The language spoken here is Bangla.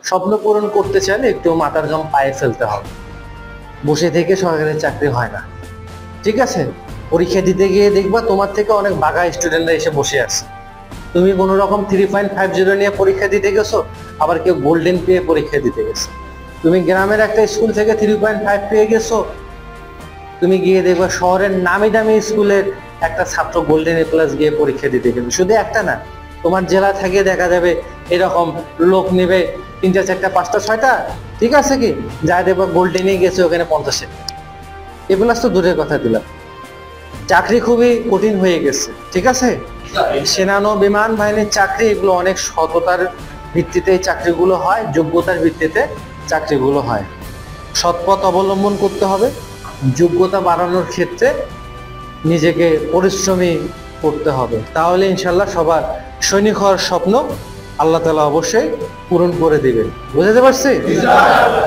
স্বপ্ন পূরণ করতে চাইলে একটু মাথার ঘাম পায়ে ফেলতে হবে। বসে থেকে সরকারি চাকরি হয় না, ঠিক আছে? পরীক্ষা দিতে গিয়ে দেখবা তোমার থেকে অনেক বাঘা স্টুডেন্টরা এসে বসে আছে। তুমি কোনো রকম 3.50 নিয়ে পরীক্ষা দিতে গেছো, আবার কেউ গোল্ডেন পেয়ে পরীক্ষা দিতে গেছে। তুমি গ্রামের একটা স্কুল থেকে 3.5 পেয়ে গেছো, তুমি গিয়ে দেখবা শহরের নামি দামি স্কুলের একটা ছাত্র গোল্ডেন এ প্লাস গিয়ে পরীক্ষা দিতে গেছে। শুধু একটা না, তোমার জেলা থেকে দেখা যাবে এরকম লোক নেবে 3টা 4টা 5টা 6টা, ঠিক আছে কি, যা দেখবা গোল্ডেনে গেছে ওখানে 50-এ। এ প্লাস তো দূরের কথা দিলাম, চাকরি খুবই কঠিন হয়ে গেছে, ঠিক আছে? সেনা নৌ বিমান বাহিনীর চাকরি এগুলো অনেক সততার ভিত্তিতে এই চাকরিগুলো হয়, যোগ্যতার ভিত্তিতে চাকরিগুলো হয়। সৎ পথ অবলম্বন করতে হবে, যোগ্যতা বাড়ানোর ক্ষেত্রে নিজেকে পরিশ্রমী করতে হবে, তাহলে ইনশাল্লাহ সবার সৈনিক হওয়ার স্বপ্ন আল্লাহ তাআলা অবশ্যই পূরণ করে দিবেন। বুঝতে পারছি?